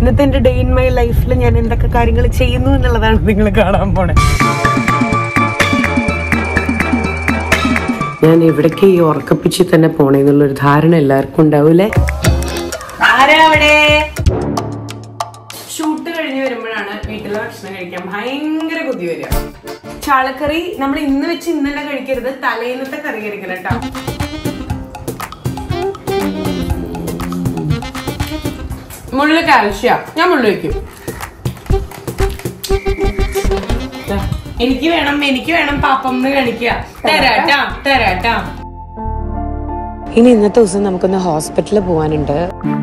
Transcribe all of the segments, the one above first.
ഇന്നത്തെ എൻ്റെ day in my ലൈഫിൽ ഞാൻ എന്തൊക്കെ കാര്യങ്ങൾ ചെയ്യുന്നു എന്നുള്ളതാണ് നിങ്ങൾ കാണാൻ പോണേ. ഞാൻ എവിടേക്ക് ഈ ഉറക്കപ്പിച്ച് തന്നെ പോണേന്നുള്ളൊരു ധാരണ എല്ലാവർക്കും ഉണ്ടാവൂലേ. ഷൂട്ട് കഴിഞ്ഞ് വരുമ്പോഴാണ് വീട്ടിലെ ഭക്ഷണം കഴിക്കാൻ ഭയങ്കര കൊതി വരിക. ചാളക്കറി നമ്മൾ ഇന്ന് വെച്ച് ഇന്നലെ കഴിക്കരുത്, തലേന്നത്തെ കറി കഴിക്കണം കേട്ടോ. മുള്ളു കാൽഷ്യ, ഞാൻ മുള്ളു വയ്ക്കും. എനിക്ക് വേണം പാപ്പം എന്ന് കാണിക്കുക. തരാട്ടാ. ഇനി ഇന്നത്തെ ദിവസം നമുക്കൊന്ന് ഹോസ്പിറ്റലിൽ പോവാനുണ്ട്.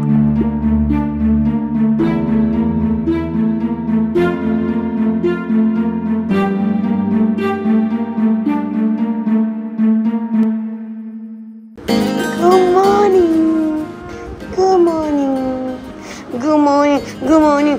Good morning.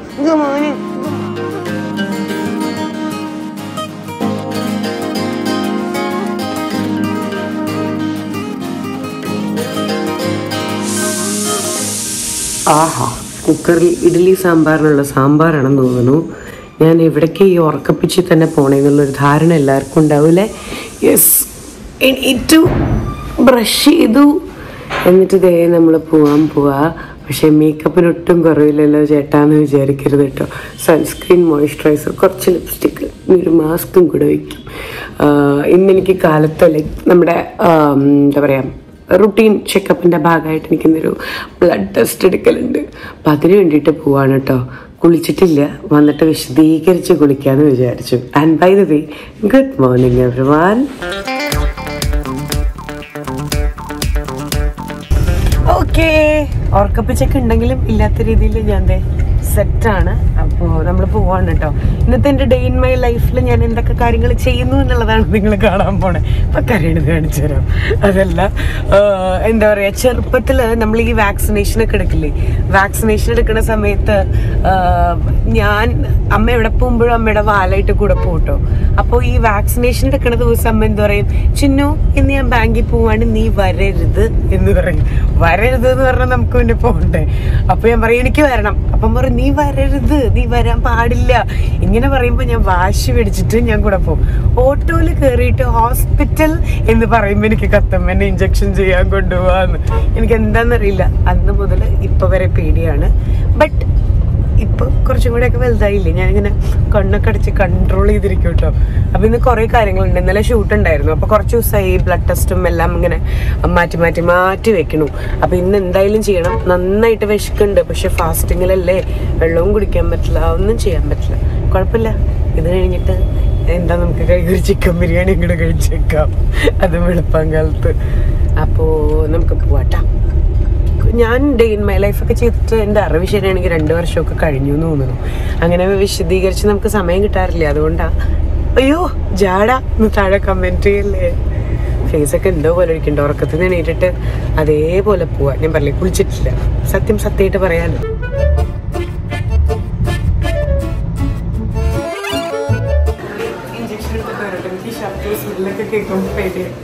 ആഹാ, കുക്കറിൽ ഇഡ്ഡലി സാമ്പാറിനുള്ള സാമ്പാറാണെന്ന് തോന്നുന്നു. ഞാൻ എവിടേക്ക് ഈ ഉറക്കപ്പിച്ച് തന്നെ പോണേന്നുള്ളൊരു ധാരണ എല്ലാവർക്കും ഉണ്ടാവൂലേ. യെസ്, എണീറ്റു, ബ്രഷ് ചെയ്തു, എന്നിട്ട് ദേ നമ്മൾ പോവാ. പക്ഷേ മേക്കപ്പിനൊട്ടും കുറവില്ലല്ലോ ചേട്ടാന്ന് വിചാരിക്കരുത് കേട്ടോ. സൺസ്ക്രീൻ, മോയ്സ്ചറൈസർ, കുറച്ച് ലിപ്സ്റ്റിക്ക്, ഒരു മാസ്കും കൂടെ വയ്ക്കും. ഇന്നെനിക്ക് കാലത്ത് നമ്മുടെ എന്താ പറയുക, റുട്ടീൻ ചെക്കപ്പിൻ്റെ ഭാഗമായിട്ട് എനിക്കിന്നൊരു ബ്ലഡ് ടെസ്റ്റ് എടുക്കലുണ്ട്. അപ്പം അതിന് വേണ്ടിയിട്ട് പോവാണ് കേട്ടോ. കുളിച്ചിട്ടില്ല, വന്നിട്ട് വിശദീകരിച്ച് കുളിക്കാമെന്ന് വിചാരിച്ചു. And by the way, good morning everyone. Okay, ഉറക്കപ്പിച്ചൊക്കെ ഉണ്ടെങ്കിലും ഇല്ലാത്ത രീതിയിൽ ഞാൻ സെറ്റാണ്. അപ്പോൾ നമ്മൾ പോവാണ് കേട്ടോ. ഇന്നത്തെ എൻ്റെ ഡേ ഇൻ മൈ ലൈഫിൽ ഞാൻ എന്തൊക്കെ കാര്യങ്ങൾ ചെയ്യുന്നു എന്നുള്ളതാണ് നിങ്ങൾ കാണാൻ പോണേ. അപ്പം കരയണത് കാണിച്ചു തരാം. അതല്ല, എന്താ പറയുക, ചെറുപ്പത്തിൽ നമ്മൾ ഈ വാക്സിനേഷനൊക്കെ എടുക്കില്ലേ, വാക്സിനേഷൻ എടുക്കുന്ന സമയത്ത് ഞാൻ അമ്മ എവിടെ പോകുമ്പോഴും അമ്മയുടെ വാലായിട്ട് കൂടെ പോട്ടോ. അപ്പോൾ ഈ വാക്സിനേഷൻ എടുക്കുന്ന ദിവസം അമ്മ എന്താ പറയും, ചിന്നു ഇന്ന് ഞാൻ ബാങ്കിൽ പോവാണ്, നീ വരരുത് എന്ന് പറയും. വരരുത് എന്ന് പറഞ്ഞാൽ നമുക്ക് പിന്നെ പോകണ്ടേ. അപ്പോൾ ഞാൻ പറയും എനിക്ക് വരണം. അപ്പം പറയും നീ വരരുത്, നീ വരാൻ പാടില്ല. ഇങ്ങനെ പറയുമ്പോൾ ഞാൻ വാശി പിടിച്ചിട്ട് ഞാൻ കൂടെ പോകും. ഓട്ടോയിൽ കയറിയിട്ട് ഹോസ്പിറ്റൽ എന്ന് പറയുമ്പോൾ എനിക്ക് കത്തമ്മേനെ ഇഞ്ചക്ഷൻ ചെയ്യാൻ കൊണ്ടുപോകാന്ന്. എനിക്ക് എന്താണെന്നറിയില്ല. അന്ന് മുതൽ ഇപ്പം വരെ പേടിയാണ്. ബട്ട് ഇപ്പോൾ കുറച്ചും കൂടെയൊക്കെ വലുതായില്ലേ, ഞാനിങ്ങനെ കണ്ണൊക്കെ അടിച്ച് കൺട്രോൾ ചെയ്തിരിക്കും കേട്ടോ. അപ്പോൾ ഇന്ന് കുറേ കാര്യങ്ങളുണ്ട്. ഇന്നലെ ഷൂട്ട് ഉണ്ടായിരുന്നു. അപ്പോൾ കുറച്ച് ദിവസമായി ബ്ലഡ് ടെസ്റ്റും എല്ലാം ഇങ്ങനെ മാറ്റി വെക്കണു. അപ്പോൾ ഇന്ന് എന്തായാലും ചെയ്യണം. നന്നായിട്ട് വിശക്കുന്നുണ്ട്, പക്ഷെ ഫാസ്റ്റിങ്ങിലല്ലേ, വെള്ളവും കുടിക്കാൻ പറ്റില്ല, ഒന്നും ചെയ്യാൻ പറ്റില്ല. കുഴപ്പമില്ല, ഇത് കഴിഞ്ഞിട്ട് എന്താ നമുക്ക് ഒരു ചിക്കൻ ബിരിയാണി ഇങ്ങോട്ട് കഴിച്ചേക്കാം, അത് വെളുപ്പാങ്കാലത്ത്. അപ്പോൾ നമുക്ക് പോവാട്ടാ. ഞാൻ ഡേ ഇൻ മൈ ലൈഫൊക്കെ ചെയ്തിട്ട് എൻ്റെ അറിവ് ശരിയാണെങ്കിൽ 2 വർഷമൊക്കെ കഴിഞ്ഞു എന്ന് തോന്നുന്നു. അങ്ങനെ വിശദീകരിച്ച് നമുക്ക് സമയം കിട്ടാറില്ല. അതുകൊണ്ടാണ്. അയ്യോ ജാടാ എന്ന് താഴെ കമൻറ്റ് ചെയ്യല്ലേ. ഫേസൊക്കെ എന്തോ പോലെ ഇരിക്കുന്നുണ്ട്. ഉറക്കത്തിൽ നിന്ന് എണീറ്റിട്ട് അതേപോലെ പോവാ. ഞാൻ പറഞ്ഞില്ലേ, കുളിച്ചിട്ടില്ല. സത്യമായിട്ട് പറയാനോ. ഇഞ്ചക്ഷൻ എടുത്തിട്ട് വരട്ടെ. എനിക്ക് ശബ്ദവും സ്മെല്ലൊക്കെ കേൾക്കുമ്പോൾ പേടിയാണ്.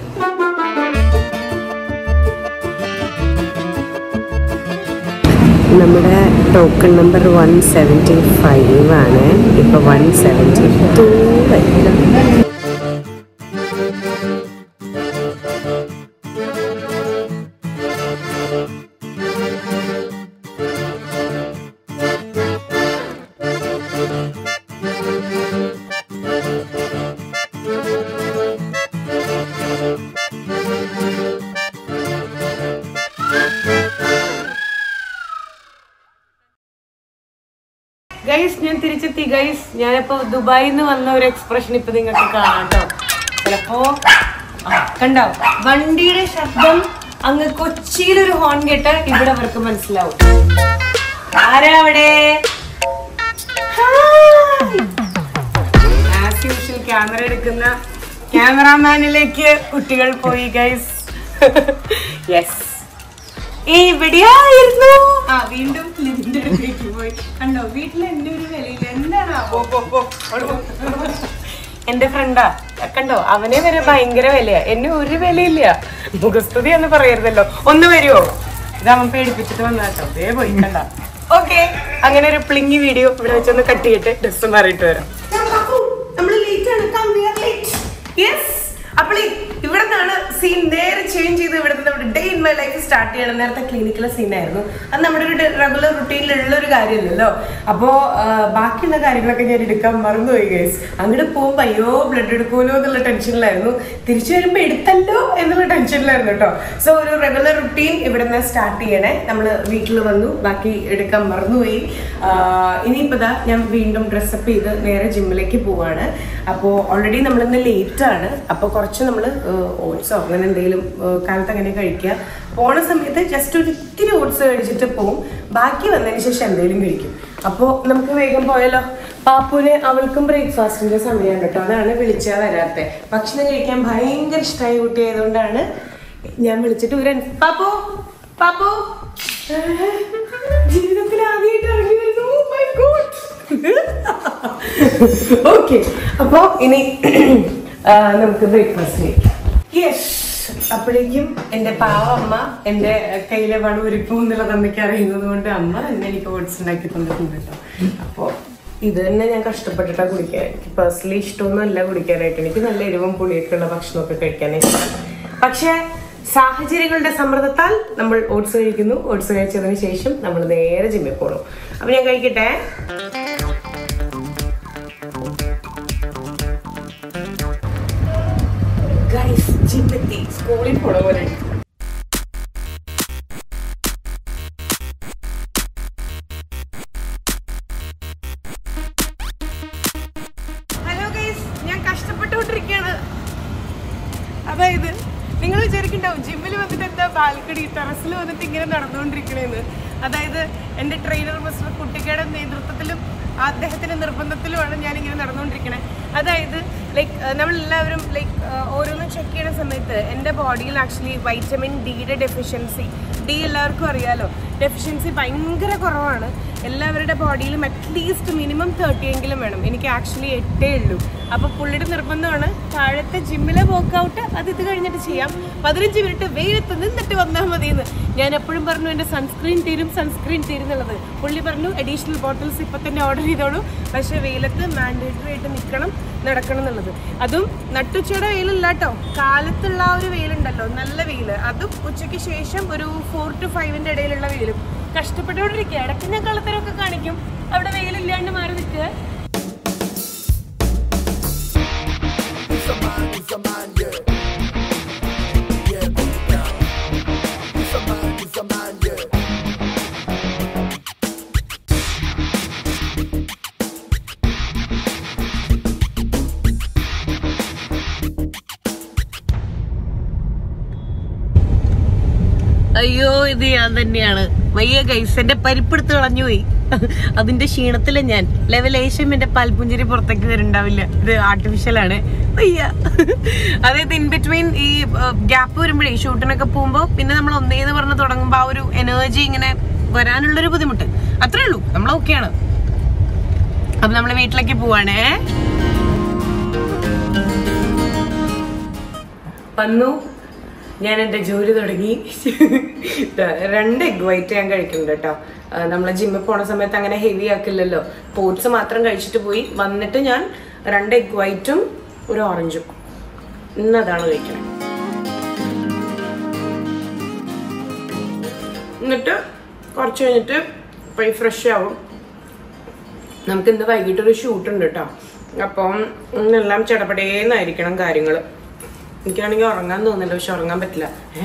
നമ്മുടെ ടോക്കൺ നമ്പർ 175 ആണ്. ഇപ്പോൾ 172 വരും. ഗൈസ്, ഞാൻ തിരിച്ചെത്തി ഗൈസ്. ഞാനിപ്പോൾ ദുബായിൽ നിന്ന് വന്ന ഒരു എക്സ്പ്രഷൻ ഇപ്പൊ നിങ്ങൾക്ക് കാണാം കേട്ടോ. ചിലപ്പോ കണ്ടോ, വണ്ടിയുടെ ശബ്ദം അങ്ങ് കൊച്ചിയിലൊരു ഹോൺ കേട്ടാൽ ഇവിടെ അവർക്ക് മനസ്സിലാവും. ആരാ അവിടെ? ആസ് യൂഷ്വൽ ക്യാമറ എടുക്കുന്ന ക്യാമറാമാനിലേക്ക് കുട്ടികൾ പോയി ഗൈസ്. യെസ്, എവിടെയായിരുന്നു? വീണ്ടും ലിവിന്റെ അടുത്തേക്ക് പോയി. കണ്ടോ, വീട്ടിൽ എന്റെ ഒരു വിലയില്ല. എന്താണ് എന്റെ ഫ്രണ്ടാ, കണ്ടോ, അവനെ വരെ ഭയങ്കര വിലയാ, എന്നെ ഒരു വിലയില്ല. മുഖസ്തുതി എന്ന് പറയരുതല്ലോ. ഒന്ന് വരുവോ? ഇത് അവൻ പേടിപ്പിച്ചിട്ട് വന്നാട്ടോ. അതേ പോയി. കണ്ട, ഓക്കെ, അങ്ങനെ ഒരു പ്ലിങ്ങി വീഡിയോ ഇവിടെ വെച്ചൊന്ന് കട്ട് ചെയ്തിട്ട് ഡ്രസ് മാറിയിട്ട് വരാം. നമ്മൾ ലേറ്റ് ആണ്. അപ്പോൾ ഇവിടെ നിന്നാണ് സീൻ നേരെ ചേഞ്ച് ചെയ്ത് ഇവിടുത്തെ നമ്മുടെ day in my life start ചെയ്യണം. നേരത്തെ ക്ലിനിക്കിലെ സീനായിരുന്നു. അത് നമ്മുടെ ഒരു റെഗുലർ റുട്ടീനിലുള്ള ഒരു കാര്യമല്ലല്ലോ. അപ്പോൾ ബാക്കിയുള്ള കാര്യങ്ങളൊക്കെ ഞാൻ എടുക്കാൻ മറന്നുപോയി ഗൈസ്. അങ്ങോട്ട് പോകുമ്പോൾ അയ്യോ ബ്ലഡ് എടുക്കുമല്ലോ എന്നുള്ള ടെൻഷനിലായിരുന്നു. തിരിച്ചു വരുമ്പോൾ എടുത്തല്ലോ എന്നുള്ള ടെൻഷനിലായിരുന്നു കേട്ടോ. സോ ഒരു റെഗുലർ റുട്ടീൻ ഇവിടെ നിന്ന് സ്റ്റാർട്ട് ചെയ്യണേ. നമ്മൾ വീട്ടിൽ വന്നു, ബാക്കി എടുക്കാൻ മറന്നുപോയി. ഇനിയിപ്പോൾ ദാ ഞാൻ വീണ്ടും ഡ്രസ്സപ്പ് ചെയ്ത് നേരെ ജിമ്മിലേക്ക് പോവാണ്. അപ്പോൾ ഓൾറെഡി നമ്മളിന്ന് ലേറ്റാണ്. അപ്പോൾ കുറച്ച് നമ്മൾ ഓട്സോ അങ്ങനെ എന്തെങ്കിലും കാലത്ത് അങ്ങനെ കഴിക്കുക. പോണ സമയത്ത് ജസ്റ്റ് ഒരു ഇത്തിരി ഓട്സ് കഴിച്ചിട്ട് പോവും. ബാക്കി വന്നതിന് ശേഷം എന്തെങ്കിലും കഴിക്കും. അപ്പോൾ നമുക്ക് വേഗം പോയാലോ. പാപ്പുവിന് അവൾക്കും ബ്രേക്ക്ഫാസ്റ്റിന്റെ സമയമാണ് കേട്ടോ. അതാണ് വിളിച്ചാൽ വരാത്തെ. ഭക്ഷണം കഴിക്കാൻ ഭയങ്കര ഇഷ്ടമായ കുട്ടി ആയതുകൊണ്ടാണ് ഞാൻ വിളിച്ചിട്ട് വരാൻ. പാപ്പു പാപ്പു ജീവിതത്തിൽ ആദ്യമായിട്ട് ഇറങ്ങി വരുന്നു. My God. ഓക്കെ, അപ്പോ ഇനി നമുക്ക് ബ്രേക്ക്ഫാസ്റ്റ് കഴിക്കാം. യെസ്, അപ്പോഴേക്കും എൻ്റെ പാവ അമ്മ എൻ്റെ കയ്യിലെ പണം ഒരുക്കും എന്നുള്ളത് അമ്മയ്ക്ക് അറിയുന്നത് കൊണ്ട് അമ്മ തന്നെ എനിക്ക് ഓട്സ് ഉണ്ടാക്കി തന്നിട്ടുണ്ട് കേട്ടോ. അപ്പോൾ ഇത് തന്നെ ഞാൻ കഷ്ടപ്പെട്ടിട്ടാണ് കുടിക്കാൻ. എനിക്ക് പേഴ്സണലി ഇഷ്ടമൊന്നും അല്ല കുടിക്കാനായിട്ട്. എനിക്ക് നല്ല എരിവും പുളിയൊക്കെ ഉള്ള ഭക്ഷണമൊക്കെ കഴിക്കാനായിട്ട്. പക്ഷേ സാഹചര്യങ്ങളുടെ സമ്മർദ്ദത്താൽ നമ്മൾ ഓട്സ് കഴിക്കുന്നു. ഓട്സ് കഴിച്ചതിന് ശേഷം നമ്മൾ നേരെ ജിമ്മിൽ പോകണം. അപ്പം ഞാൻ കഴിക്കട്ടെ. ജിമ്മെത്തി സ്കൂളിൽ പോണ പോലെ. ഹലോ ഗൈസ്, ഞാൻ കഷ്ടപ്പെട്ടുകൊണ്ടിരിക്കുകയാണ്. അതായത് നിങ്ങൾ വിചാരിക്കണ്ടാവും ജിമ്മിൽ വന്നിട്ട് എന്താ ബാൽക്കണി ടെറസിൽ വന്നിട്ട് ഇങ്ങനെ നടന്നുകൊണ്ടിരിക്കണേന്ന്. അതായത് എൻ്റെ ട്രെയിനർ മിസ്റ്റർ കുട്ടിക്കയുടെ നേതൃത്വത്തിലും അദ്ദേഹത്തിൻ്റെ നിർബന്ധത്തിലുമാണ് ഞാനിങ്ങനെ നടന്നുകൊണ്ടിരിക്കണേ. അതായത് ലൈക്ക് നമ്മളെല്ലാവരും ലൈക്ക് ഓരോന്നും ചെക്ക് ചെയ്യുന്ന സമയത്ത് എൻ്റെ ബോഡിയിൽ ആക്ച്വലി വൈറ്റമിൻ ഡിയുടെ ഡെഫിഷ്യൻസി, ഡി എല്ലാവർക്കും അറിയാലോ, ഡെഫിഷ്യൻസി ഭയങ്കര കുറവാണ്. എല്ലാവരുടെ ബോഡിയിലും അറ്റ്ലീസ്റ്റ് മിനിമം 30 എങ്കിലും വേണം. എനിക്ക് ആക്ച്വലി 8 ഉള്ളൂ. അപ്പോൾ പുള്ളിയുടെ നിർബന്ധമാണ് താഴത്തെ ജിമ്മിലെ വർക്കൗട്ട് അത് ഇത് കഴിഞ്ഞിട്ട് ചെയ്യാം, 15 മിനിറ്റ് വെയിലത്ത് നിന്നിട്ട് വന്നാൽ മതിയെന്ന്. ഞാൻ എപ്പോഴും പറഞ്ഞു എൻ്റെ സൺസ്ക്രീൻ തീരും എന്നുള്ളത്. പുള്ളി പറഞ്ഞു അഡീഷണൽ ബോട്ടിൽസ് ഇപ്പം തന്നെ ഓർഡർ ചെയ്തോളൂ, പക്ഷേ വെയിലത്ത് മാൻഡേറ്ററി ആയിട്ട് നടക്കണം എന്നുള്ളത്. അതും നട്ടുച്ചയുടെ വെയിലല്ല കേട്ടോ, കാലത്തുള്ള ആ ഒരു വെയിലുണ്ടല്ലോ, നല്ല വെയിൽ. അതും ഉച്ചയ്ക്ക് ശേഷം ഒരു 4 to 5 ഇടയിലുള്ള വെയിലും. കഷ്ടപ്പെട്ടുകൊണ്ടിരിക്കുക. ഇടയ്ക്ക് ഞാൻ കള്ളത്തരമൊക്കെ കാണിക്കും, അവിടെ വെയിലില്ലാണ്ട് മാറി നിൽക്കുക. അയ്യോ, ഇത് ഞാൻ തന്നെയാണ്. വയ്യ ഗൈസ്, എന്റെ പരിപ്പെടുത്ത് കളഞ്ഞുപോയി. അതിന്റെ ക്ഷീണത്തില് ഞാൻ ലെവലേശം എന്റെ പാൽപുഞ്ചിരി പുറത്തേക്ക് വരുന്നുണ്ടാവില്ല. ഇത് ആർട്ടിഫിഷ്യലാണ്. വയ്യ. അതായത് ഇൻ ബിറ്റ്വീൻ ഈ ഗ്യാപ്പ് വരുമ്പോഴേ ഷൂട്ടിനൊക്കെ പോകുമ്പോ പിന്നെ നമ്മൾ ഒന്നേന്ന് പറഞ്ഞ് തുടങ്ങുമ്പോ ആ ഒരു എനർജി ഇങ്ങനെ വരാനുള്ളൊരു ബുദ്ധിമുട്ട് അത്രേ ഉള്ളൂ. നമ്മൾ ഓക്കെയാണ്. അപ്പൊ നമ്മള് വീട്ടിലേക്ക് പോവാണേ. വന്നു, ഞാൻ എൻ്റെ ജോലി തുടങ്ങി. 2 എഗ് വൈറ്റ് ഞാൻ കഴിക്കുന്നുണ്ട് കേട്ടോ. നമ്മളെ ജിമ്മിൽ പോണ സമയത്ത് അങ്ങനെ ഹെവി ആക്കില്ലല്ലോ. പോട്ട്സ് മാത്രം കഴിച്ചിട്ട് പോയി. വന്നിട്ട് ഞാൻ 2 എഗ് വൈറ്റും ഒരു ഓറഞ്ചും ഇന്നതാണ് കഴിക്കുന്നത്. എന്നിട്ട് കുറച്ച് കഴിഞ്ഞിട്ട് പോയി ഫ്രഷ് ആവും. നമുക്ക് ഇന്ന് വൈകിട്ടൊരു ഷൂട്ടുണ്ട് കേട്ടോ. അപ്പം ഇന്നെല്ലാം ചടപടേന്നായിരിക്കണം കാര്യങ്ങൾ. എനിക്കാണെങ്കിൽ ഉറങ്ങാൻ തോന്നില്ല, പക്ഷെ ഉറങ്ങാൻ പറ്റില്ല.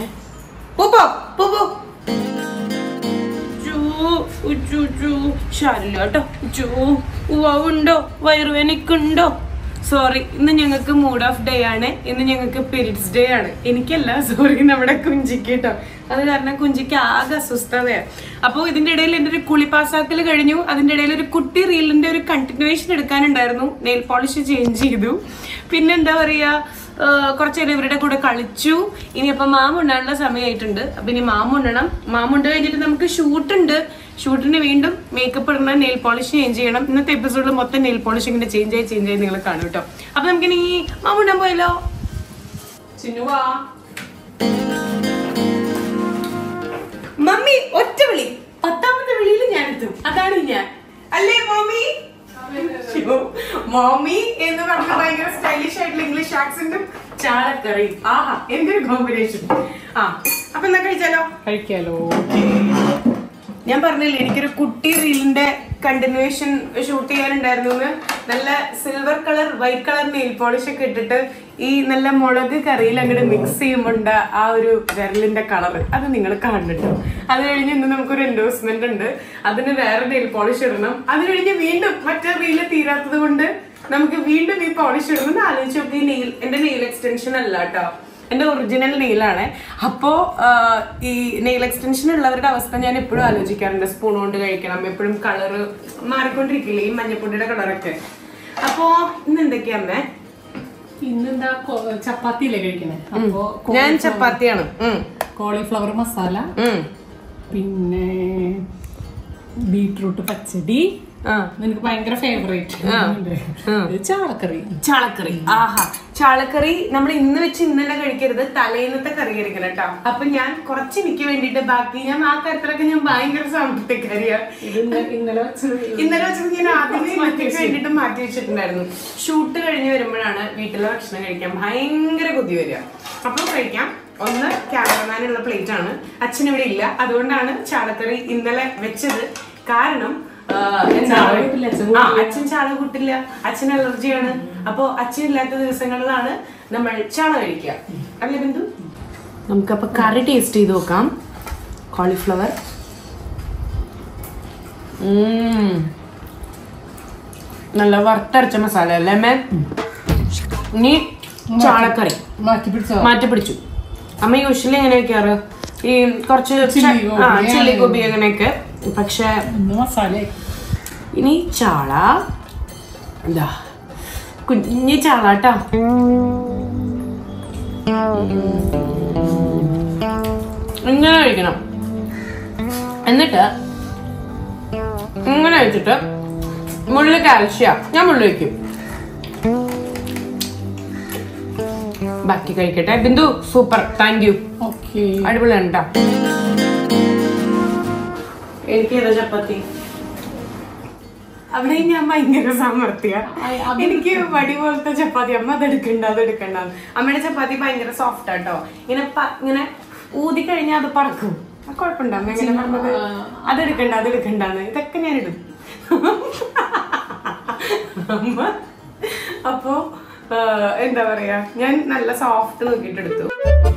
ശാരില്ല കേട്ടോ. ഉണ്ടോ വയറുവേനക്കുണ്ടോ? സോറി, ഇന്ന് ഞങ്ങൾക്ക് മൂഡ് ഓഫ് ഡേ ആണ്. ഇന്ന് ഞങ്ങൾക്ക് പീരിയഡ്സ് ഡേ ആണ്. എനിക്കല്ല, സോറി, നമ്മുടെ കുഞ്ചിക്ക് കേട്ടോ. അത് കാരണം കുഞ്ചിക്ക് ആകെ അസ്വസ്ഥതയാണ്. അപ്പോൾ ഇതിന്റെ ഇടയിൽ എൻ്റെ ഒരു കുളി പാസാക്കൽ കഴിഞ്ഞു. അതിന്റെ ഇടയിൽ ഒരു കുട്ടി റീലിന്റെ ഒരു കണ്ടിന്യൂവേഷൻ എടുക്കാനുണ്ടായിരുന്നു. നെയിൽ പോളിഷ് ചേഞ്ച് ചെയ്തു. പിന്നെന്താ പറയാ, കുറച്ചു നേരം ഇവരുടെ കൂടെ കളിച്ചു. ഇനിയപ്പോൾ മാമുണ്ടാനുള്ള സമയമായിട്ടുണ്ട്. അപ്പൊ ഇനി മാമുണ്ടണം. മാമുണ്ട് കഴിഞ്ഞിട്ട് നമുക്ക് ഷൂട്ടുണ്ട്. ഷൂട്ടിന് വീണ്ടും മേക്കപ്പ് ഇടണം, നെയിൽ പോളിഷ് ചേഞ്ച് ചെയ്യണം. ഇന്നത്തെ എപ്പിസോഡിൽ മൊത്തം നെയിൽ പോളിഷ് ഇങ്ങനെ ചേഞ്ച് ആയി നിങ്ങൾ കാണും കേട്ടോ. അപ്പൊ നമുക്കിനി മാമുണ്ടാൻ പോയല്ലോ. ചിന്നുവാ മമ്മി ഒറ്റ വിളി, 10ാമത്തെ വിളിയിൽ ഞാൻ എത്തും. അതാണ് ഞാൻ. അല്ലേ മോമി? മോമി എന്ന് പറഞ്ഞ ഭയങ്കര സ്റ്റൈലിഷ് ആയിട്ടുള്ള ഇംഗ്ലീഷ് ആക്സെന്റും ചാളക്കറിയും. ആഹാ, എന്തൊരു കോമ്പിനേഷൻ. അപ്പൊ എന്നാ കഴിക്കാലോ. ഞാൻ പറഞ്ഞില്ലേ എനിക്കൊരു കുട്ടി റീലിന്റെ കണ്ടിന്യൂവേഷൻ ഷൂട്ട് ചെയ്യാനുണ്ടായിരുന്നു. നല്ല silver colour white colour nail polish ഒക്കെ ഇട്ടിട്ട് ഈ നല്ല മുളക് കറിയിൽ അങ്ങോട്ട് മിക്സ് ചെയ്യുമ്പോൾ ആ ഒരു വിരലിന്റെ കളർ അത് നിങ്ങൾ കാണുന്നുണ്ടോ? അത് കഴിഞ്ഞ് ഇന്ന് നമുക്കൊരു എൻഡോഴ്സ്മെന്റ് ഉണ്ട്. അതിന് വേറെ നെയിൽ പോളിഷ് ഇടണം. അത് കഴിഞ്ഞ് വീണ്ടും മറ്റേ റീല് തീരാത്തത് കൊണ്ട് നമുക്ക് വീണ്ടും ഈ പോളിഷ് ഇടണം. ആലോചിച്ച് നോക്കി. എന്റെ നെയിൽ എക്സ്റ്റൻഷൻ അല്ല കേട്ടോ, എന്റെ ഒറിജിനൽ നെയിലാണ്. അപ്പോ ഈ നെയിൽ എക്സ്റ്റൻഷൻ ഉള്ളവരുടെ അവസ്ഥ ഞാൻ എപ്പോഴും ആലോചിക്കാറുണ്ട്. സ്പൂൺ കൊണ്ട് കഴിക്കണം, എപ്പോഴും കളറ് മാറിക്കൊണ്ടിരിക്കില്ലേ ഈ മഞ്ഞപ്പൊടിയുടെ കളറൊക്കെ. അപ്പോ ഇന്ന് എന്തൊക്കെയാ അമ്മേ? ഇന്നെന്താ ചപ്പാത്തിയില്ലേ കഴിക്കണേ? അപ്പോ ഞാൻ ചപ്പാത്തിയാണ്. കോളിഫ്ലവർ മസാല, പിന്നെ ബീട്രൂട്ട് പച്ചടി, നിനക്ക് ഭയങ്കര ഫേവറേറ്റ് ചാളക്കറി. ആഹാ, ചാളക്കറി നമ്മൾ ഇന്ന് വെച്ച് ഇന്നലെ കഴിക്കരുത്, തലേന്നത്തെ കറി കഴിക്കണം കേട്ടോ. അപ്പൊ ഞാൻ കുറച്ച് എനിക്ക് വേണ്ടിട്ട് ബാക്കി ഞാൻ ആ കാര്യത്തിലൊക്കെ ഞാൻ ഭയങ്കര സാമ്പത്തികരിയാണ്. ഇന്നലെ വെച്ചത് ഞാൻ ആദ്യമേ വേണ്ടിട്ട് മാറ്റി വെച്ചിട്ടുണ്ടായിരുന്നു. ഷൂട്ട് കഴിഞ്ഞ് വരുമ്പോഴാണ് വീട്ടിലെ ഭക്ഷണം കഴിക്കാൻ ഭയങ്കര കൊതി വരിക. അപ്പൊ കഴിക്കാം. ഒന്ന് ക്യാമറമാനുള്ള പ്ലേറ്റ് ആണ്, അച്ഛൻ ഇവിടെ ഇല്ല, അതുകൊണ്ടാണ് ചാളക്കറി ഇന്നലെ വെച്ചത്. കാരണം അച്ഛൻ ചാള കൂട്ടില്ല, അച്ഛൻ അലർജിയാണ്. അപ്പൊ അച്ഛൻ ഇല്ലാത്ത ദിവസങ്ങളിലാണ് നമ്മൾ ചാള കഴിക്കുക. അല്ലേ ബിന്ദു? നമുക്കപ്പൊ കറി ടേസ്റ്റ് ചെയ്ത് നോക്കാം. കോളിഫ്ലവർ നല്ല വറുത്തരച്ച മസാല അല്ലേ അമ്മ? ഇനി ചാളക്കറി മാറ്റി പിടിച്ചു. അമ്മ യൂഷ്വലി എങ്ങനെ വെക്കാറ്? ഈ കുറച്ച് ചില്ലി ഗോബി അങ്ങനെയൊക്കെ. പക്ഷെ മസാല ഇനി ചാള, എന്താ കുഞ്ഞി ചാള കേട്ടോ. ഇങ്ങനെ കഴിക്കണം. എന്നിട്ട് ഇങ്ങനെ വെച്ചിട്ട് മുള്ളു കാൽഷ്യം ഞാൻ മുള്ളു വയ്ക്കും. ബാക്കി കഴിക്കട്ടെ. Bindu super, thank you. അടിപൊളിയാണ് കേട്ടോ. എനിക്ക് ഏതാ ചപ്പാത്തി? അവിടെ ഞാൻ ഭയങ്കര സമർത്ഥ്യ. എനിക്ക് വടി പോലത്തെ ചപ്പാത്തി. അമ്മ അതെടുക്കണ്ട. അമ്മയുടെ ചപ്പാത്തി ഭയങ്കര സോഫ്റ്റ് ആട്ടോ. ഇങ്ങനെ ഊതി കഴിഞ്ഞാൽ അത് പറക്കും. കുഴപ്പമുണ്ടോ അമ്മ എങ്ങനെ പറഞ്ഞത്? അതെടുക്കണ്ടാന്ന് ഇതൊക്കെ ഞാൻ ഇടും. അമ്മ അപ്പോ എന്താ പറയാ, ഞാൻ നല്ല സോഫ്റ്റ് നോക്കിയിട്ട് എടുത്തു.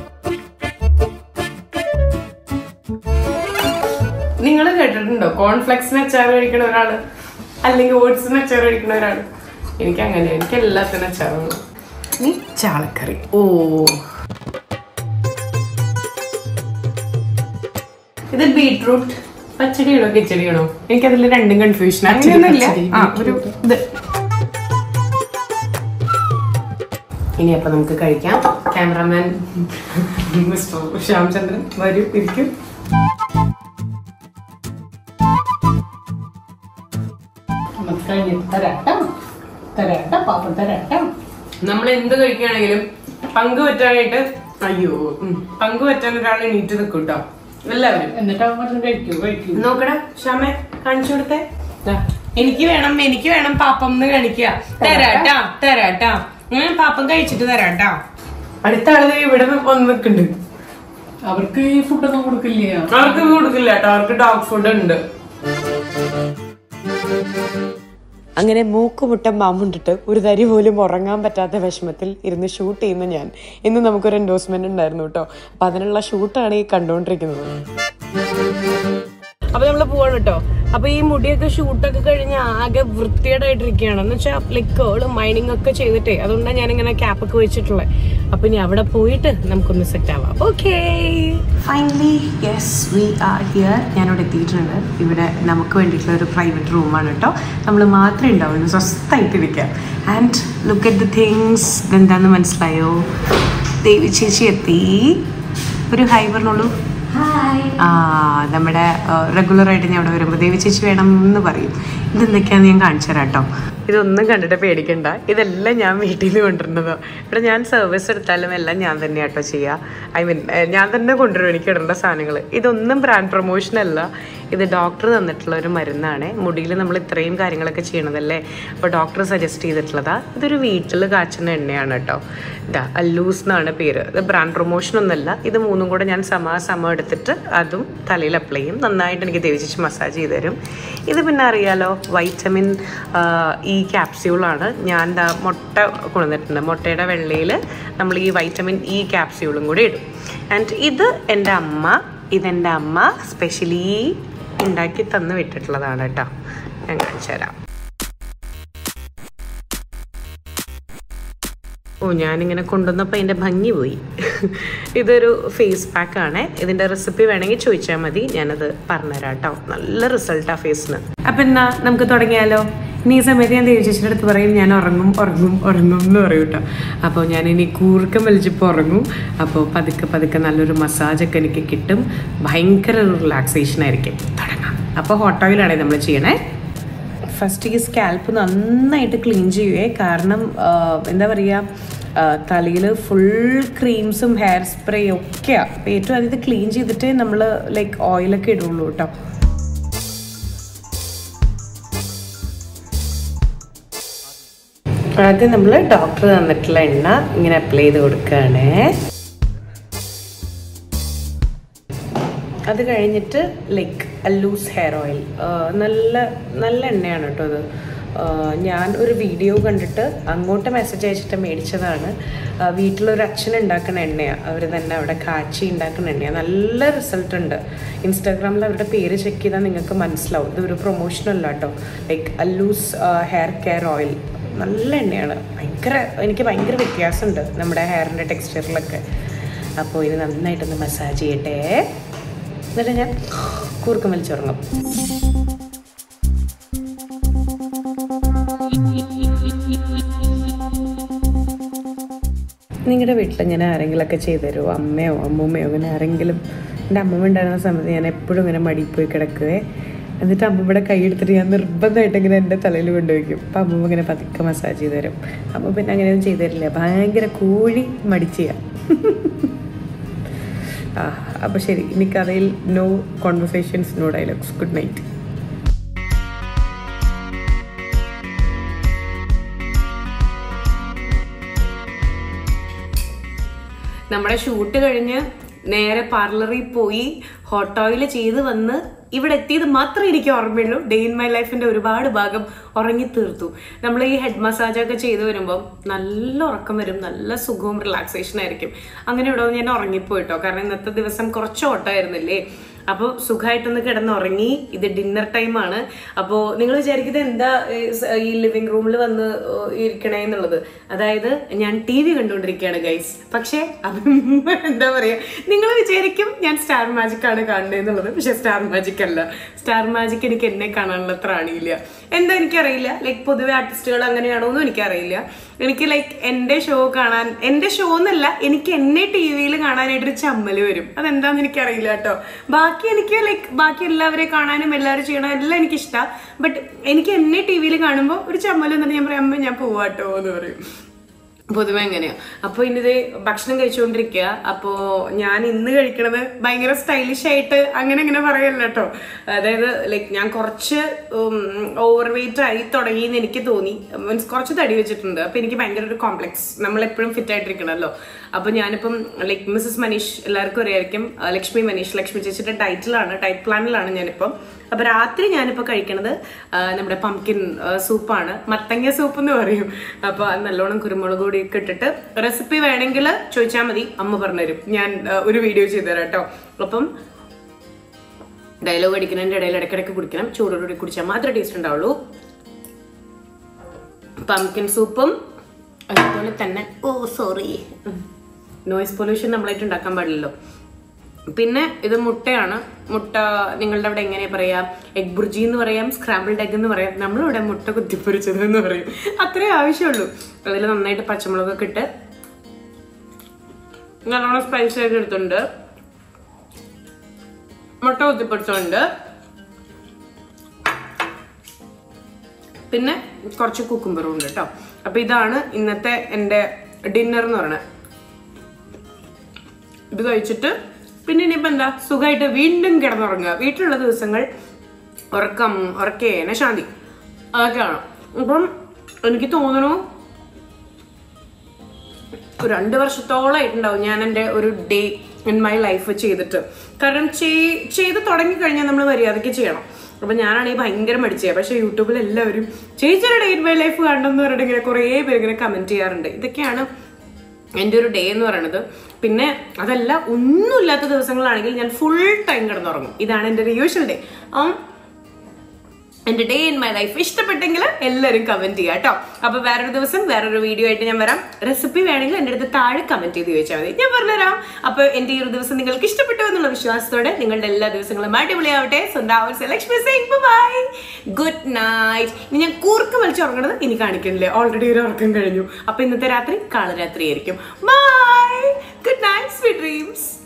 നിങ്ങൾ കേട്ടിട്ടുണ്ടോ കോൺഫ്ലെക്സിന് അച്ചാർ കഴിക്കണ ഒരാള് അല്ലെങ്കിൽ ഓട്സിന് അച്ചാർ കഴിക്കണ ഒരാള്? എനിക്ക് അങ്ങനെ, എനിക്ക് എല്ലാത്തിനും അച്ചാറാണ്. ഇനി ചാളക്കറി. ഇത് ബീട്രൂട്ട് പച്ചടിയാണോ കിച്ചടിയാണോ? എനിക്കതിൽ രണ്ടും കൺഫ്യൂഷൻ. അങ്ങനെയൊന്നുമില്ല. ഒരു ഇത് ഇനി അപ്പൊ നമുക്ക് കഴിക്കാം. ക്യാമറാമാൻ മിസ്റ്റർ ശ്യാംചന്ദ്രൻ വരും, ഇരിക്കും. നമ്മൾ എന്ത് കഴിക്കുകയാണെങ്കിലും പങ്കുപറ്റാനായിട്ട് പങ്കുപറ്റാൻ ഒരാൾ എണീറ്റ് നിൽക്കും കേട്ടോ എല്ലാവരും. എന്നിട്ട് നോക്കടാ ശ്യാമേ, കാണിച്ചു കൊടുത്തേ. എനിക്ക് വേണം പാപ്പം എന്ന് കാണിക്കുക. തരാട്ടാ പാപ്പം കഴിച്ചിട്ട് തരാട്ടാ. അടുത്ത ആള് ഇവിടെ വന്ന് നിൽക്കുന്നുണ്ട്. അവർക്ക് ഈ ഫുഡൊന്നും കൊടുക്കില്ല. കേട്ടോ, അവർക്ക് ഡോഗ് ഫുഡ് ഉണ്ട്. അങ്ങനെ മൂക്കുമുട്ടം മാമുണ്ടിട്ട് ഒരു തരി പോലും ഉറങ്ങാൻ പറ്റാത്ത വിഷമത്തിൽ ഇരുന്ന് ഷൂട്ട് ചെയ്യുന്ന ഞാൻ. ഇന്ന് നമുക്കൊരു എൻഡോഴ്സ്മെന്റ് ഉണ്ടായിരുന്നു കേട്ടോ. അപ്പൊ അതിനുള്ള ഷൂട്ടാണ് ഈ കണ്ടുകൊണ്ടിരിക്കുന്നത്. അപ്പൊ നമ്മള് പോവാണ് കേട്ടോ. അപ്പൊ ഈ മുടിയൊക്കെ ഷൂട്ടൊക്കെ കഴിഞ്ഞ് ആകെ വൃത്തികേടായിട്ടിരിക്കുകയാണ്. എന്ന് വെച്ചാൽ ലിക്കേള് മൈനിങ് ഒക്കെ ചെയ്തിട്ടേ, അതുകൊണ്ടാണ് ഞാനിങ്ങനെ ക്യാപ്പൊക്കെ വെച്ചിട്ടുള്ളത്. അപ്പൊ ഇനി അവിടെ പോയിട്ട് നമുക്കൊന്ന് സെറ്റ് ആവാം. Okay, finally yes we are here. ഞാനിവിടെ എത്തിയിട്ടുണ്ട്. ഇവിടെ നമുക്ക് വേണ്ടിയിട്ടുള്ള ഒരു പ്രൈവറ്റ് റൂമാണ് കേട്ടോ. നമ്മൾ മാത്രമേ ഉണ്ടാവുള്ളൂ, സ്വസ്ഥമായിട്ടിരിക്കാം. And look at the things. ഇതെന്താന്ന് മനസ്സിലായോ? ദേവി ചേച്ചി എത്തി. ഒരു ഹൈ പറഞ്ഞോളൂ. നമ്മുടെ റെഗുലറായിട്ട് ഞാൻ അവിടെ വരുമ്പോൾ ദേവി ചേച്ചി വേണം എന്ന് പറയും. ഇതെന്തൊക്കെയാണെന്ന് ഞാൻ കാണിച്ചു തരാം കേട്ടോ. ഇതൊന്നും കണ്ടിട്ട് പേടിക്കണ്ട, ഇതെല്ലാം ഞാൻ വീട്ടിൽ നിന്ന് കൊണ്ടുവരുന്നതോ. ഇവിടെ ഞാൻ സർവീസ് എടുത്താലും എല്ലാം ഞാൻ തന്നെ കേട്ടോ ചെയ്യുക. ഐ മീൻ ഞാൻ തന്നെ കൊണ്ടുവരും എനിക്ക് ഇടേണ്ട സാധനങ്ങൾ. ഇതൊന്നും ബ്രാൻഡ് പ്രൊമോഷൻ അല്ല, ഇത് ഡോക്ടർ തന്നിട്ടുള്ള ഒരു മരുന്നാണ്. മുടിയിൽ നമ്മൾ ഇത്രയും കാര്യങ്ങളൊക്കെ ചെയ്യണതല്ലേ, അപ്പോൾ ഡോക്ടർ സജസ്റ്റ് ചെയ്തിട്ടുള്ളതാണ്. ഇതൊരു വീട്ടിൽ കാച്ചുന്ന എണ്ണയാണ് കേട്ടോ. ഇതാ അല്ലൂസ് എന്നാണ് പേര്. ഇത് ബ്രാൻഡ് പ്രൊമോഷൻ ഒന്നുമല്ല. ഇത് മൂന്നും കൂടെ ഞാൻ സമ എടുത്തിട്ട് അതും തലയിൽ അപ്ലൈ ചെയ്യും. നന്നായിട്ട് എനിക്ക് ദേവിച്ച് മസാജ് ചെയ്ത് തരും. ഇത് പിന്നെ അറിയാലോ, വൈറ്റമിൻ ഇ ക്യാപ്സ്യൂളാണ്. ഞാൻ മുട്ട കൊണ്ടുവന്നിട്ടുണ്ട്. മുട്ടയുടെ വെള്ളയിൽ നമ്മൾ ഈ വൈറ്റമിൻ ഇ ക്യാപ്സ്യൂളും കൂടി ഇടും. ആൻഡ് ഇതെൻ്റെ അമ്മ സ്പെഷ്യലി ഉണ്ടാക്കി തന്നു വിട്ടിട്ടുള്ളതാണ് കേട്ടോ. ഞാൻ കാണിച്ചു തരാം. ഞാനിങ്ങനെ കൊണ്ടുവന്നപ്പോൾ അതിൻ്റെ ഭംഗി പോയി. ഇതൊരു ഫേസ് പാക്കാണ്. ഇതിൻ്റെ റെസിപ്പി വേണമെങ്കിൽ ചോദിച്ചാൽ മതി, ഞാനത് പറഞ്ഞുതരാം കേട്ടോ. നല്ല റിസൾട്ടാണ് ഫേസിന്. അപ്പം എന്നാ നമുക്ക് തുടങ്ങിയാലോ. ഇനി ഈ സമയത്ത് ഞാൻ ദേവിചേച്ചിയുടെ അടുത്ത് പറയും ഞാൻ ഉറങ്ങും എന്ന് പറയും കേട്ടോ. അപ്പോൾ ഞാനിനി കൂർക്കം വലിച്ചിപ്പോൾ ഉറങ്ങും. അപ്പോൾ പതുക്കെ നല്ലൊരു മസാജൊക്കെ എനിക്ക് കിട്ടും. ഭയങ്കര ഒരു റിലാക്സേഷൻ ആയിരിക്കും. തുടങ്ങാം. അപ്പോൾ ഹോട്ട് ഓയിലാണ് നമ്മൾ ചെയ്യണേ. ഫസ്റ്റ് ഈ സ്കാൽപ്പ് നന്നായിട്ട് ക്ലീൻ ചെയ്യുവേ. കാരണം എന്താ പറയുക, തലയിൽ ഫുൾ ക്രീംസും ഹെയർ സ്പ്രേയും ഒക്കെയാണ്. അപ്പോൾ ഏറ്റവും ആദ്യം ക്ലീൻ ചെയ്തിട്ടേ നമ്മൾ ലൈക്ക് ഓയിലൊക്കെ ഇടുള്ളൂ കേട്ടോ. ആദ്യം നമ്മൾ ഡോക്ടർ തന്നിട്ടുള്ള എണ്ണ ഇങ്ങനെ അപ്ലൈ ചെയ്ത് കൊടുക്കുകയാണ്. അത് കഴിഞ്ഞിട്ട് ലൈക്ക് ലൂസ് ഹെയർ ഓയിൽ, നല്ല എണ്ണയാണ് കേട്ടോ അത്. ഞാൻ ഒരു വീഡിയോ കണ്ടിട്ട് അങ്ങോട്ട് മെസ്സേജ് അയച്ചിട്ട് മേടിച്ചതാണ്. വീട്ടിലൊരു അച്ഛൻ ഉണ്ടാക്കുന്ന എണ്ണയാണ്. അവർ തന്നെ അവിടെ കാച്ചി ഉണ്ടാക്കുന്ന എണ്ണയാണ്. നല്ല റിസൾട്ട് ഉണ്ട്. ഇൻസ്റ്റാഗ്രാമിൽ അവരുടെ പേര് ചെക്ക് ചെയ്താൽ നിങ്ങൾക്ക് മനസ്സിലാവും. ഇതൊരു പ്രൊമോഷനല്ല കേട്ടോ. Like loose hair care oil നല്ല എണ്ണയാണ്. എനിക്ക് ഭയങ്കര വ്യത്യാസമുണ്ട് നമ്മുടെ ഹെയറിൻ്റെ ടെക്സ്ചറിലൊക്കെ. അപ്പോൾ ഇത് നന്നായിട്ടൊന്ന് മസാജ് ചെയ്യട്ടെ. എന്നിട്ട് ഞാൻ കൂർക്കം വലിച്ചുറങ്ങും. നിങ്ങളുടെ വീട്ടിൽ ഇങ്ങനെ ആരെങ്കിലുമൊക്കെ ചെയ്തു തരുമോ? അമ്മയോ അമ്മൂമ്മയോ അങ്ങനെ ആരെങ്കിലും? എൻ്റെ അമ്മൂമ്മ ഉണ്ടായിരുന്ന സമയത്ത് ഞാൻ എപ്പോഴും ഇങ്ങനെ മടിയിൽ പോയി കിടക്കുവേ. എന്നിട്ട് അമ്മൂമ്മയുടെ കൈ എടുത്തിട്ട് ഞാൻ നിർബന്ധമായിട്ട് ഇങ്ങനെ എൻ്റെ തലയിൽ കൊണ്ടുവയ്ക്കും. അപ്പം അമ്മൂമ്മ ഇങ്ങനെ പതുക്കെ മസാജ് ചെയ്ത് തരും. അമ്മ പിന്നെ അങ്ങനെയൊന്നും ചെയ്തു തരില്ല. ഭയങ്കര കോഴി മടിച്ചിയാ. അപ്പോൾ ശരി, ഇനി കഥയിൽ no conversations, no dialogues. Good night. നമ്മുടെ ഷൂട്ട് കഴിഞ്ഞ് നേരെ പാർലറിൽ പോയി ഹോട്ട് ഓയിൽ ചെയ്ത് വന്ന് ഇവിടെ എത്തിയത് മാത്രമേ എനിക്ക് ഓർമ്മയുള്ളൂ. ഡേ ഇൻ മൈ ലൈഫിന്റെ ഒരുപാട് ഭാഗം ഉറങ്ങി തീർത്തു. നമ്മൾ ഈ ഹെഡ് മസാജൊക്കെ ചെയ്ത് വരുമ്പോൾ നല്ല ഉറക്കം വരും, നല്ല സുഖവും റിലാക്സേഷൻ ആയിരിക്കും. അങ്ങനെ ഇവിടെ ഞാൻ ഉറങ്ങിപ്പോയിട്ടോ. കാരണം ഇന്നത്തെ ദിവസം കുറച്ച് ഓട്ടമായിരുന്നില്ലേ. അപ്പോൾ സുഖമായിട്ടൊന്ന് കിടന്നുറങ്ങി. ഇത് ഡിന്നർ ടൈമാണ്. അപ്പോൾ നിങ്ങൾ വിചാരിക്കുന്നത് എന്താ ഈ ലിവിങ് റൂമിൽ വന്ന് ഇരിക്കണേ എന്നുള്ളത്. അതായത് ഞാൻ TV കണ്ടുകൊണ്ടിരിക്കുകയാണ് ഗൈസ്. പക്ഷേ അത് എന്താ പറയുക, നിങ്ങൾ വിചാരിക്കും ഞാൻ സ്റ്റാർ മാജിക് ആണ് കാണുന്നതെന്നുള്ളത്. പക്ഷെ സ്റ്റാർ മാജിക് അല്ല. സ്റ്റാർ മാജിക് എനിക്ക് എന്നെ കാണാനുള്ള ത്രാണിയില്ല. എന്താ എനിക്കറിയില്ല. ലൈക്ക് പൊതുവെ ആർട്ടിസ്റ്റുകൾ അങ്ങനെയാണോ എന്നും എനിക്കറിയില്ല. എനിക്ക് ലൈക്ക് എൻ്റെ ഷോ കാണാൻ, എൻ്റെ ഷോ എന്നല്ല, എനിക്ക് എന്നെ TV-യിൽ കാണാനായിട്ടൊരു ചമ്മല് വരും. അതെന്താന്ന് എനിക്കറിയില്ല കേട്ടോ. ബാക്കി എനിക്ക് ലൈക്ക് ബാക്കി എല്ലാവരെയും കാണാനും എല്ലാവരും ചെയ്യണം എല്ലാം എനിക്കിഷ്ടമാണ്. ബട്ട് എനിക്ക് എന്നെ TV-യിൽ കാണുമ്പോൾ ഒരു ചമ്മല് എന്നിട്ട് ഞാൻ പറയാം അമ്മ ഞാൻ പോവാട്ടോ എന്ന് പറയും. പൊതുവെ എങ്ങനെയാ. അപ്പോൾ ഇന്നിത് ഭക്ഷണം കഴിച്ചുകൊണ്ടിരിക്കുക. അപ്പോൾ ഞാൻ ഇന്ന് കഴിക്കണത് ഭയങ്കര സ്റ്റൈലിഷ് ആയിട്ട് അങ്ങനെ പറയല്ല കേട്ടോ. അതായത് ലൈക്ക് ഞാൻ കുറച്ച് ഓവർ വെയിറ്റ് ആയി തുടങ്ങിയെന്ന് എനിക്ക് തോന്നി. മീൻസ് കുറച്ച് തടി വെച്ചിട്ടുണ്ട്. അപ്പോൾ എനിക്ക് ഭയങ്കര ഒരു കോംപ്ലക്സ്. നമ്മളെപ്പോഴും ഫിറ്റ് ആയിട്ടിരിക്കണമല്ലോ. അപ്പോൾ ഞാനിപ്പം ലൈക്ക് മിസ്സസ് മനീഷ് എല്ലാവർക്കും അറിയായിരിക്കും. ലക്ഷ്മി മനീഷ്, ലക്ഷ്മി ചേച്ചിയുടെ ഡയറ്റ് പ്ലാനിലാണ് ഞാനിപ്പം. അപ്പോൾ രാത്രി ഞാനിപ്പോൾ കഴിക്കണത് നമ്മുടെ പംകിൻ സൂപ്പാണ്. മത്തങ്ങ സൂപ്പ് എന്ന് പറയും. അപ്പോൾ അത് നല്ലോണം കുരുമുളക് പൊടിയൊക്കെ ഇട്ടിട്ട്, റെസിപ്പി വേണമെങ്കിൽ ചോദിച്ചാൽ മതി, അമ്മ പറഞ്ഞുതരും. ഞാൻ ഒരു വീഡിയോ ചെയ്തു തരാം കേട്ടോ. അപ്പം ഡയലോഗ് അടിക്കുന്നതിൻ്റെ ഇടയിൽ ഇടയ്ക്കിടയ്ക്ക് കുടിക്കണം. ചൂടോടുകൂടി കുടിച്ചാൽ മാത്രമേ ടേസ്റ്റ് ഉണ്ടാവുള്ളൂ. പംകിൻ സൂപ്പും അതുപോലെ തന്നെ നോയിസ് പൊല്യൂഷൻ നമ്മളായിട്ട് ഉണ്ടാക്കാൻ പാടില്ലല്ലോ. പിന്നെ ഇത് മുട്ടയാണ്. മുട്ട നിങ്ങളുടെ അവിടെ എങ്ങനെയാ പറയാ? എഗ് ബുർജി എന്ന് പറയാം, സ്ക്രാമ്പിൾഡ് എഗ് എന്ന് പറയാം. നമ്മളിവിടെ മുട്ട കുത്തിപ്പൊരിച്ചത് എന്ന് പറയും. അത്രേ ആവശ്യമുള്ളൂ. അതിൽ നന്നായിട്ട് പച്ചമുളകൊക്കെ ഇട്ട് നല്ലോണം സ്പൈസി ആയിട്ട് എടുത്തിട്ടുണ്ട്. മുട്ട കുത്തിപ്പൊരിച്ചുണ്ട്. പിന്നെ കുറച്ച് കുക്കുംബറും ഉണ്ട് കേട്ടോ. അപ്പൊ ഇതാണ് ഇന്നത്തെ എൻ്റെ ഡിന്നർ എന്ന് പറയുന്നത്. ഇത് കഴിച്ചിട്ട് പിന്നെ ഇനിയിപ്പോൾ എന്താ, സുഖമായിട്ട് വീണ്ടും കിടന്നുറങ്ങുക. വീട്ടിലുള്ള ദിവസങ്ങൾ ഉറക്കേന ശാന്തി അതൊക്കെയാണ്. അപ്പം എനിക്ക് തോന്നുന്നു 2 വർഷത്തോളമായിട്ടുണ്ടാവും ഞാൻ എൻ്റെ ഒരു ഡേ ഇൻ മൈ ലൈഫ് ചെയ്തിട്ട്. കാരണം ചെയ്ത് തുടങ്ങിക്കഴിഞ്ഞാൽ നമ്മൾ മര്യാദയ്ക്ക് ചെയ്യണം. അപ്പം ഞാനാണെങ്കിൽ ഭയങ്കര മടിച്ചേ. പക്ഷെ യൂട്യൂബിൽ എല്ലാവരും ചേച്ചിയുടെ ഡേ ഇൻ മൈ ലൈഫ് കണ്ടെന്ന് പറഞ്ഞിട്ട് ഇങ്ങനെ കുറേ പേര് ഇങ്ങനെ കമൻറ്റ് ചെയ്യാറുണ്ട്. ഇതൊക്കെയാണ് എൻ്റെ ഒരു ഡേ എന്ന് പറയുന്നത്. പിന്നെ അതല്ല, ഒന്നുമില്ലാത്ത ദിവസങ്ങളാണെങ്കിൽ ഞാൻ ഫുൾ ടൈം കിടന്നുറങ്ങും. ഇതാണ് എൻ്റെ ഒരു യൂഷ്വൽ ഡേ. എൻ്റെ ഡേ ഇൻ മൈ ലൈഫ് ഇഷ്ടപ്പെട്ടെങ്കിൽ എല്ലാവരും കമൻറ്റ് ചെയ്യുക കേട്ടോ. അപ്പോൾ വേറൊരു ദിവസം വേറൊരു വീഡിയോ ആയിട്ട് ഞാൻ വരാം. റെസിപ്പി വേണമെങ്കിൽ എൻ്റെ അടുത്ത് താഴെ കമൻറ്റ് ചെയ്ത് ചോദിച്ചാൽ മതി, ഞാൻ പറഞ്ഞുതരാം. അപ്പോൾ എൻ്റെ ഈ ഒരു ദിവസം നിങ്ങൾക്ക് ഇഷ്ടപ്പെട്ടു എന്നുള്ള വിശ്വാസത്തോടെ നിങ്ങളുടെ എല്ലാ ദിവസങ്ങളും അടിപൊളിയാവട്ടെ. സ്വന്തം Lakshmi Singh, bye, good night. ഇനി ഞാൻ കൂർക്ക വലിച്ചുറങ്ങണത് ഇനി കാണിക്കണില്ലേ, ഓൾറെഡി ഒരു ഉറക്കം കഴിഞ്ഞു. അപ്പോൾ ഇന്നത്തെ രാത്രി കാളരാത്രി ആയിരിക്കും. Bye, good night, sweet dreams.